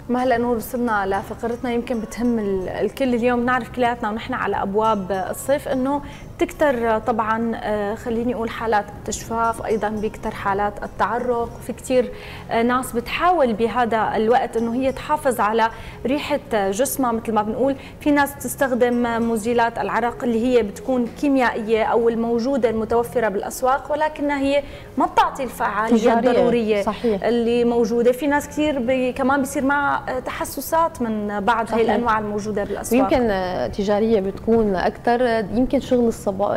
ما هلا نور وصلنا لفقرتنا يمكن بتهم الكل اليوم. نعرف كلياتنا ونحن على ابواب الصيف انه تكتر طبعا خليني اقول حالات التجفاف، ايضا بيكتر حالات التعرق، وفي كثير ناس بتحاول بهذا الوقت انه هي تحافظ على ريحه جسمها مثل ما بنقول. في ناس بتستخدم مزيلات العرق اللي هي بتكون كيميائيه او الموجوده المتوفره بالاسواق، ولكنها هي ما بتعطي الفعاليه الضروريه صحيح. اللي موجوده. في ناس كثير كمان بيصير معها تحسسات من بعض هي الانواع الموجوده بالاسواق، ويمكن تجاريه بتكون اكثر. يمكن شغل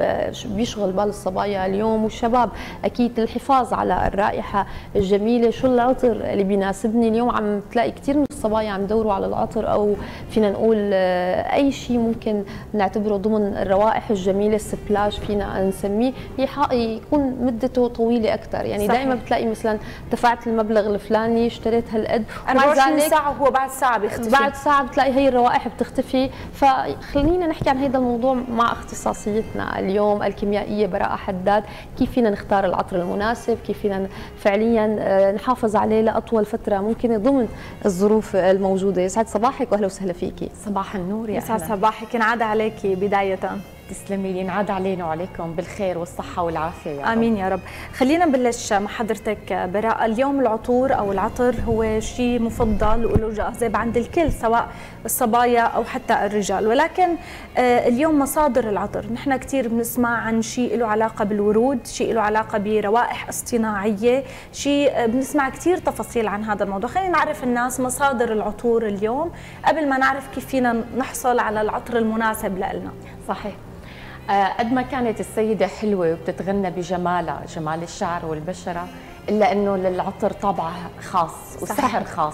بيشغل بال الصبايا اليوم والشباب اكيد الحفاظ على الرائحه الجميله. شو العطر اللي بيناسبني اليوم؟ عم تلاقي كثير من الصبايا عم يدوروا على العطر، او فينا نقول اي شيء ممكن نعتبره ضمن الروائح الجميله، السبلاش فينا نسميه، يكون مدته طويله اكثر. يعني دائما بتلاقي مثلا دفعت المبلغ الفلاني اشتريت هالقد، 24 ساعه وهو بعد ساعه بيختفي، بعد ساعه بتلاقي هي الروائح بتختفي. فخلينا نحكي عن هذا الموضوع مع اختصاصيتنا اليوم الكيميائيه براءه حداد. كيف فينا نختار العطر المناسب، كيف فينا فعليا نحافظ عليه لاطول فتره ممكنه ضمن الظروف الموجوده. يسعد صباحك واهلا وسهلا فيكي. صباح النور. يسعد صباحك. ينعاد عليكي بدايه. تسلمي لي، ينعاد علينا وعليكم بالخير والصحة والعافية يا آمين يا رب. خلينا نبلش مع حضرتك براءة. اليوم العطور أو العطر هو شيء مفضل وله جاذب عند الكل سواء الصبايا أو حتى الرجال، ولكن اليوم مصادر العطر نحن كثير بنسمع عن شيء له علاقة بالورود، شيء له علاقة بروائح اصطناعية، شيء بنسمع كثير تفاصيل عن هذا الموضوع. خلينا نعرف الناس مصادر العطور اليوم قبل ما نعرف كيف فينا نحصل على العطر المناسب لنا. صحيح. قد ما كانت السيدة حلوة وبتتغنى بجمالها، جمال الشعر والبشرة، إلا أنه للعطر طابع خاص وسحر خاص.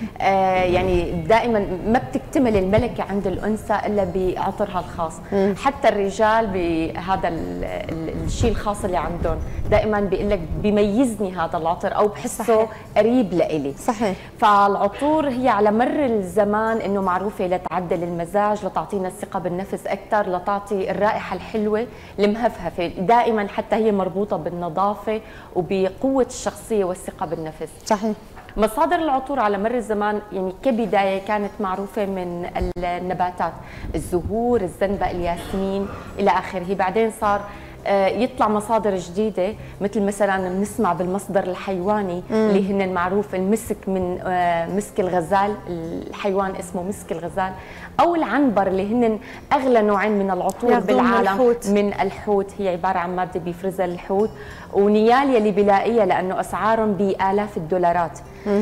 يعني دائما ما بتكتمل الملكة عند الأنثى إلا بعطرها الخاص. حتى الرجال بهذا الشيء الخاص اللي عندهم دائما بيقول لك بيميزني هذا العطر أو بحسه قريب لإلي. صحيح. فالعطور هي على مر الزمان إنه معروفة لتعدل المزاج، لتعطينا الثقة بالنفس أكثر، لتعطي الرائحة الحلوة المهفهفة. دائما حتى هي مربوطة بالنظافة وبقوة الشخصية والثقة بالنفس. صحيح. مصادر العطور على مر الزمان يعني كبداية كانت معروفة من النباتات، الزهور، الزنبق، الياسمين إلى آخره. بعدين صار يطلع مصادر جديدة، مثل مثلا بنسمع بالمصدر الحيواني اللي هن معروف المسك من مسك الغزال، الحيوان اسمه مسك الغزال، أو العنبر اللي هن أغلى نوعين من العطور بالعالم من الحوت. هي عبارة عن مادة بيفرزها الحوت، ونياليا اللي بلاقيها لأنه أسعارهم بآلاف الدولارات.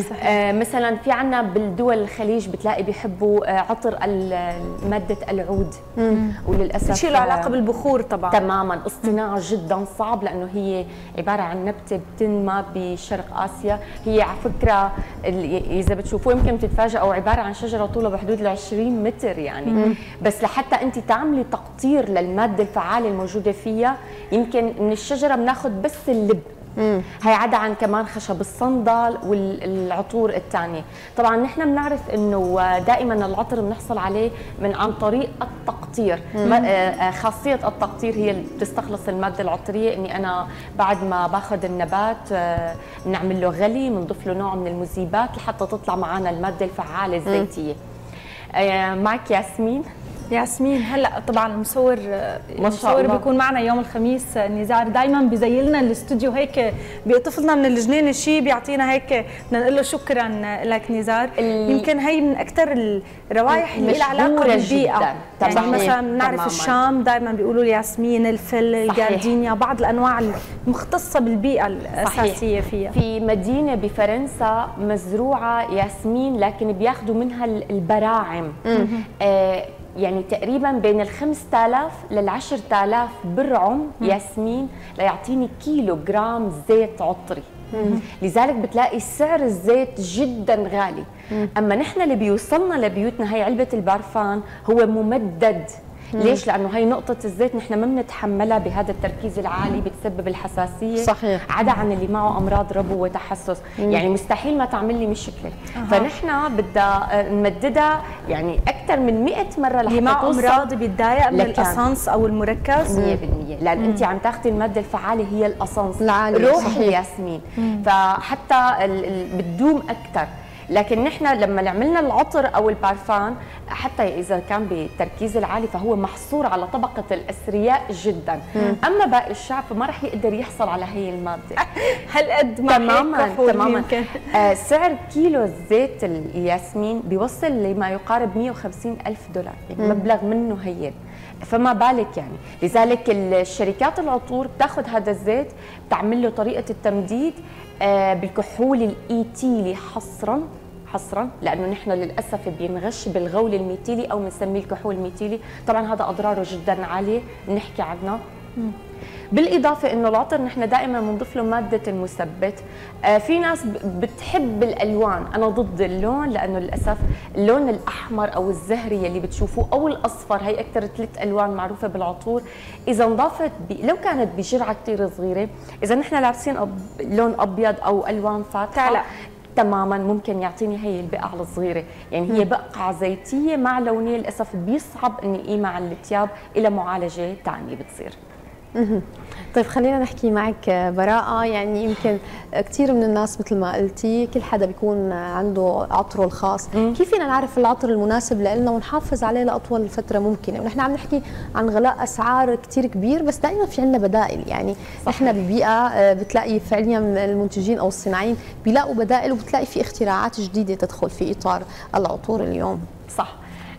مثلا في عنا بالدول الخليج بتلاقي بيحبوا عطر مادة العود، وللأسف شيء له علاقة بالبخور طبعا. تماما. اصطناعه جدا صعب لأنه هي عبارة عن نبتة بتنمى بشرق آسيا. هي على فكرة إذا بتشوفوه يمكن بتتفاجئوا، عبارة عن شجرة طولها بحدود ال 20 متر يعني. بس لحتى أنت تعملي تقطير للمادة الفعالة الموجودة فيها، يمكن من الشجرة بناخذ بس اللب. هي عدا عن كمان خشب الصندل والعطور الثانيه. طبعا نحن بنعرف انه دائما العطر بنحصل عليه عن طريق التقطير. خاصيه التقطير هي اللي بتستخلص الماده العطريه. اني انا بعد ما باخذ النبات بنعمل له غلي، بنضيف له نوع من المذيبات لحتى تطلع معنا الماده الفعاله الزيتيه. معك ياسمين. ياسمين، هلا طبعا المصور بيكون معنا يوم الخميس نزار، دائما بيزيلنا الاستوديو هيك، بيقطف لنا من الجنين الشيء بيعطينا هيك، بدنا نقول له شكرا لك نزار. يمكن هي من اكثر الروائح اللي لها علاقه بالبيئه. يعني مثلا بنعرف الشام دائما بيقولوا الياسمين، الفل، الجاردينيا، بعض الانواع المختصه بالبيئه الاساسيه فيها. في مدينه بفرنسا مزروعه ياسمين، لكن بياخذوا منها البراعم. يعني تقريبا بين ال 5000 لل 10000 برعم ياسمين ليعطيني كيلو جرام زيت عطري. لذلك بتلاقي سعر الزيت جدا غالي. اما نحن اللي بيوصلنا لبيوتنا هي علبه البارفان هو ممدد. ليش؟ لانه هي نقطه الزيت نحن ما بنتحملها بهذا التركيز العالي، بتسبب الحساسيه. صحيح. عدا عن اللي معه امراض ربو وتحسس، يعني مستحيل ما تعمل لي مشكله. فنحن بدنا نمددها يعني اكثر من 100 مره لحتى توصل. مع امراض بيتضايق من الاسانس او المركز 100%، لان انت عم تاخذي الماده الفعاله هي الاسانس العالي. روح ياسمين. فحتى بتدوم اكثر. لكن نحن لما عملنا العطر او البارفان حتى اذا كان بالتركيز العالي فهو محصور على طبقه الاثرياء جدا. اما باقي الشعب فما رح يقدر يحصل على هي الماده. هل قد ما تماما سعر كيلو زيت الياسمين بيوصل لما يقارب 150 ألف دولار، يعني مبلغ منه هين، فما بالك يعني. لذلك الشركات العطور بتاخذ هذا الزيت بتعمل له طريقه التمديد بالكحول الايتيلي حصرا لانه نحن للاسف بينغش بالغول الميتيلي او بنسميه الكحول الميتيلي، طبعا هذا اضراره جدا عاليه بنحكي عنها. بالاضافه انه العطر نحن دائما بنضيف له ماده المثبت. في ناس بتحب الالوان، انا ضد اللون لانه للاسف اللون الاحمر او الزهري اللي بتشوفوه او الاصفر، هي اكثر 3 الوان معروفه بالعطور، اذا انضافت لو كانت بجرعه كثير صغيره، اذا نحن لابسين لون ابيض او الوان فاتحه تماما ممكن يعطيني هي البقعه الصغيره، يعني هي بقعه زيتيه مع لونيه للاسف بيصعب اني اقيمها على الثياب، الى معالجه ثانيه بتصير. طيب خلينا نحكي معك براءة، يعني يمكن كثير من الناس مثل ما قلتي كل حدا بيكون عنده عطره الخاص، كيف فينا نعرف العطر المناسب لنا ونحافظ عليه لأطول فترة ممكنة؟ ونحن عم نحكي عن غلاء أسعار كثير كبير، بس دائما في عندنا بدائل، يعني نحن ببيئة بتلاقي فعليا المنتجين أو الصناعيين بيلاقوا بدائل، وبتلاقي في اختراعات جديدة تدخل في إطار العطور اليوم. صح.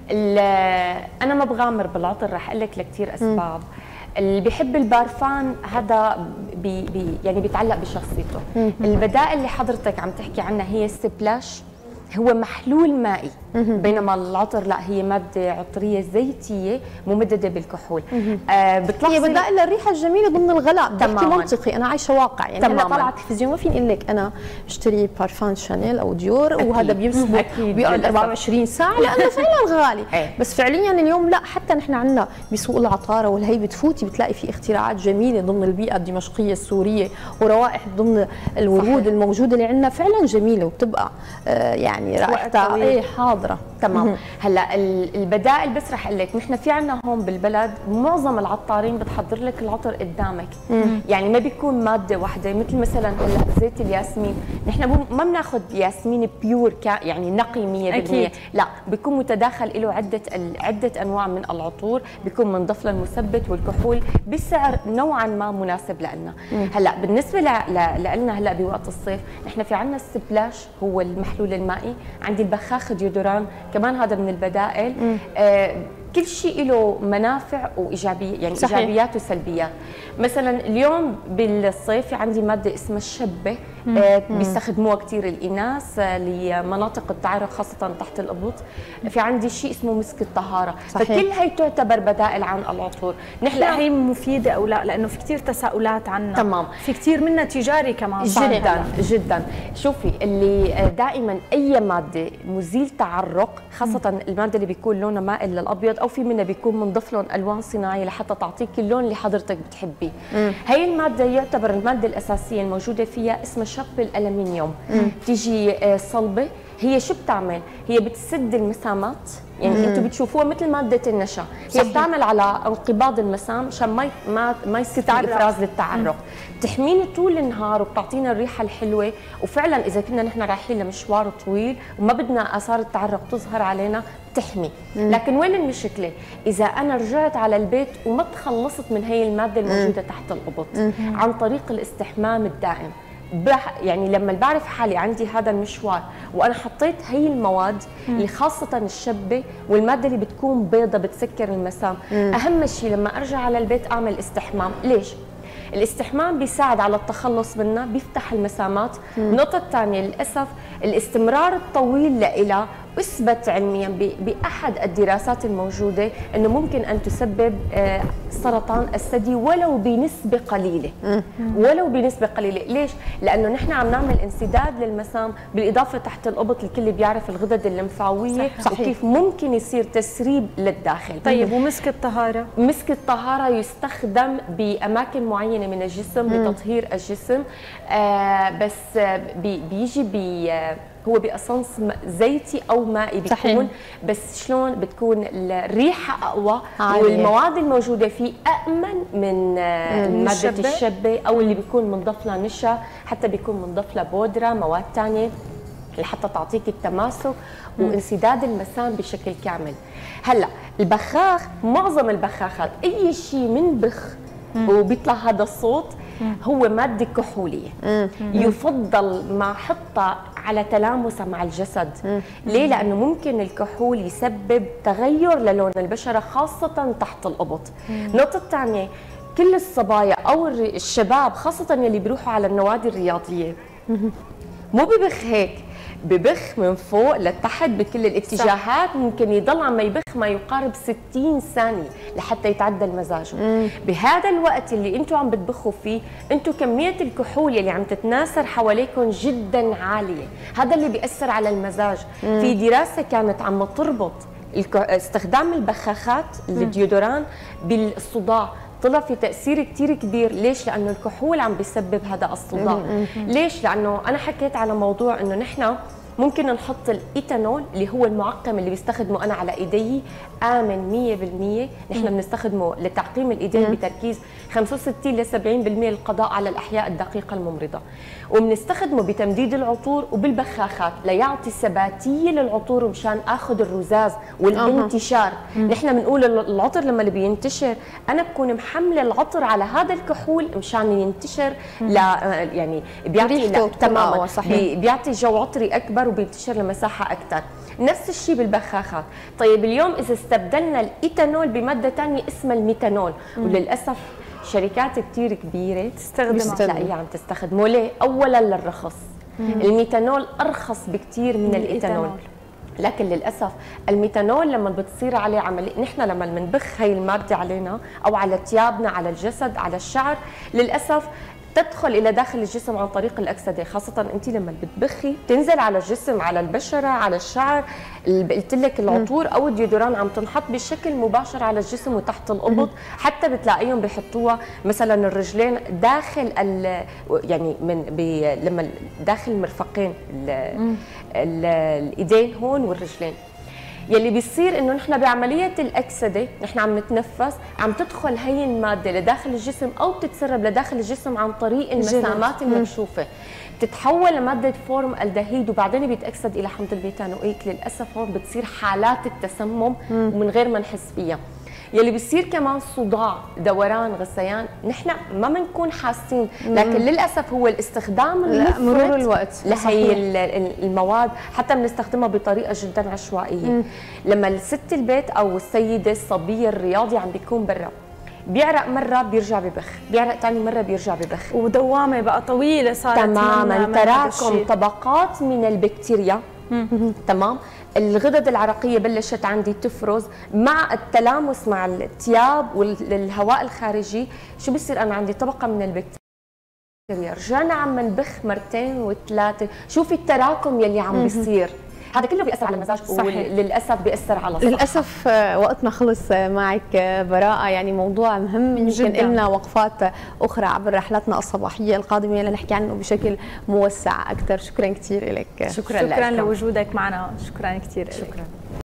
أنا ما بغامر بالعطر، رح أقول لك لكثير أسباب. اللي بيحب البارفان هذا يعني بيتعلق بشخصيته. البدائل اللي حضرتك عم تحكي عنها هي السبلاش، هو محلول مائي، بينما العطر لا، هي ماده عطريه زيتيه ممدده بالكحول. بتلاحظي هي بدائل الريحه الجميله ضمن الغلاء. بحكي منطقي، انا عايشه واقع، يعني هلا طالعه التلفزيون ما فيني اقول لك انا اشتري بارفان شانيل او ديور وهذا بيمسك بيقعد 24 ساعه لانه فعلا غالي. بس فعليا اليوم لا، حتى نحن عندنا بسوق العطاره والهي بتفوتي بتلاقي في اختراعات جميله ضمن البيئه الدمشقيه السوريه، وروائح ضمن الورود الموجوده اللي عندنا فعلا جميله، وبتبقى يعني رائحتها حاضره. تمام. هلا البدائل بس رح اقول لك، نحن في عندنا هون بالبلد معظم العطارين بتحضر لك العطر قدامك، يعني ما بيكون ماده واحده، مثلا هلا زيت الياسمين، نحن ما بناخذ ياسمين بيور يعني نقي 100%، أكيد. لا، بيكون متداخل له عده انواع من العطور، بيكون منضاف له المثبت والكحول بسعر نوعا ما مناسب لنا. هلا بالنسبه لنا هلا بوقت الصيف، نحن في عندنا السبلاش هو المحلول المائي، عندي البخاخ ديودوران كمان هذا من البدائل. كل شيء له منافع وايجابيه، يعني صحيح. ايجابيات وسلبيات. مثلا اليوم بالصيف عندي ماده اسمها الشبه، بيستخدموها كثير الاناث لمناطق التعرق خاصه تحت الابط. في عندي شيء اسمه مسك الطهاره، صحيح. فكل هي تعتبر بدائل عن العطور. نحن هي مفيده او لا؟ لانه في كثير تساؤلات عنها. تمام. في كثير منها تجاري كمان. جدا. شوفي، اللي دائما اي ماده مزيل تعرق، خاصه الماده اللي بيكون لونها مائل للابيض، او في منها بيكون منضاف لهم الوان صناعيه لحتى تعطيك اللون اللي حضرتك بتحبيه. هي الماده يعتبر الماده الاساسيه الموجوده فيها اسمها شق الالمنيوم، تيجي صلبه. هي شو بتعمل؟ هي بتسد المسامات، يعني انتم بتشوفوها مثل ماده النشا، هي بتعمل على انقباض المسام عشان ما يصير افراز للتعرق، بتحميني طول النهار وبتعطينا الريحه الحلوه. وفعلا اذا كنا نحن رايحين لمشوار طويل وما بدنا اثار التعرق تظهر علينا بتحمي. لكن وين المشكله؟ اذا انا رجعت على البيت وما تخلصت من هي الماده الموجوده تحت الابط عن طريق الاستحمام الدائم، يعني لما بعرف حالي عندي هذا المشوار وانا حطيت هي المواد اللي خاصه الشبه والماده اللي بتكون بيضه بتسكر المسام، اهم شيء لما ارجع على البيت اعمل استحمام. ليش؟ الاستحمام بيساعد على التخلص منها، بيفتح المسامات. النقطه الثانيه للاسف الاستمرار الطويل لها اثبت علميا باحد الدراسات الموجوده انه ممكن ان تسبب سرطان الثدي ولو بنسبه قليله. ولو بنسبه قليله، ليش؟ لانه نحن عم نعمل انسداد للمسام، بالاضافه تحت الابط الكل بيعرف الغدد الليمفاويه وكيف ممكن يصير تسريب للداخل. طيب ومسك الطهاره؟ مسك الطهاره يستخدم باماكن معينه من الجسم لتطهير الجسم، بس بيجي هو بأسانس زيتي او مائي بيكون، صحيح. بس شلون بتكون الريحه اقوى والمواد الموجوده فيه امن من ماده الشبه او اللي بيكون منضاف لها نشا، حتى بيكون منضاف لها بودره مواد ثانيه. لحتى تعطيك التماسك وانسداد المسام بشكل كامل. هلا البخاخ، معظم البخاخات اي شيء منبخ وبيطلع هذا الصوت هو ماده كحوليه، يفضل ما حطها على تلامسها مع الجسد. ليه؟ لانه ممكن الكحول يسبب تغير للون البشره خاصه تحت الابط. النقطه الثانيه، كل الصبايا او الشباب خاصه يلي بيروحوا على النوادي الرياضيه مو ببخ هيك، ببخ من فوق لتحت بكل الاتجاهات. صح. ممكن يضل عم يبخ ما يقارب 60 ثانية لحتى يتعدل مزاجه. بهذا الوقت اللي انتم عم بتبخوا فيه، انتم كمية الكحول اللي عم تتناثر حواليكم جدا عالية، هذا اللي بيأثر على المزاج. في دراسة كانت عم تربط استخدام البخاخات الديودوران بالصداع، طلع في تأثير كتير كبير. ليش؟ لأنه الكحول عم بيسبب هذا الصداع. ليش؟ لأنه أنا حكيت على موضوع أنه نحن ممكن نحط الإيتانول اللي هو المعقم اللي بيستخدمه أنا على إيدي، آمن 100%. نحن بنستخدمه لتعقيم الإيدين بتركيز 65 ل 70% للقضاء على الأحياء الدقيقة الممرضة، وبنستخدمه بتمديد العطور وبالبخاخات ليعطي ثباتية للعطور مشان آخذ الرذاذ والانتشار. نحن بنقول العطر لما اللي بينتشر أنا بكون محملة العطر على هذا الكحول مشان ينتشر، يعني بيعطي تماما بيعطي جو عطري أكبر وبينتشر لمساحة أكثر. نفس الشيء بالبخاخات. طيب اليوم إذا استبدلنا الإيتانول بمادة ثانية اسمها الميثانول، وللأسف شركات كثير كبيرة تلاقيها عم تستخدمه. ليه؟ أولا للرخص. الميثانول أرخص بكثير من الإيتانول، لكن للأسف الميثانول لما بتصير عليه عملية، نحن لما بنبخ هي المادة علينا أو على ثيابنا، على الجسد، على الشعر، للأسف تدخل الى داخل الجسم عن طريق الاكسده. خاصه انت لما بتبخي تنزل على الجسم، على البشره، على الشعر. قلت لك العطور او الديودوران عم تنحط بشكل مباشر على الجسم وتحت الابط. حتى بتلاقيهم بيحطوها مثلا الرجلين داخل يعني لما داخل المرفقين الايدين هون والرجلين. يلي بيصير انه نحن بعمليه الاكسده نحن عم نتنفس، عم تدخل هي الماده لداخل الجسم او بتتسرب لداخل الجسم عن طريق المسامات المكشوفه، بتتحول لماده فورم الدهيد وبعدين بيتاكسد الى حمض البيتانويك. للاسف هون بتصير حالات التسمم ومن غير ما نحس فيها. يلي بيصير كمان صداع، دوران، غثيان، نحن ما بنكون حاسين، لكن للاسف هو الاستخدام المفرط مرور الوقت لهي المواد حتى بنستخدمها بطريقه جدا عشوائيه. لما الست البيت او السيده الصبيه الرياضي عم بيكون برا، بيعرق مره بيرجع ببخ، بيعرق ثاني مره بيرجع ببخ، ودوامه بقى طويله صارت تماما. تراكم طبقات من البكتيريا. تمام. الغدد العرقيه بلشت عندي تفرز مع التلامس مع الثياب والهواء الخارجي. شو بصير؟ انا عندي طبقه من البكتيريا، رجعنا عم نبخ مرتين وثلاثه. شوفي التراكم يلي عم بيصير، هذا كله بيأثر على المزاج وللأسف بيأثر على الصحة. للأسف وقتنا خلص معك براءة، يعني موضوع مهم يمكن لنا وقفات أخرى عبر رحلتنا الصباحية القادمة لنحكي عنه بشكل موسع أكثر. شكرا كثير لك. شكرا لوجودك معنا، شكرا كثير. شكرا.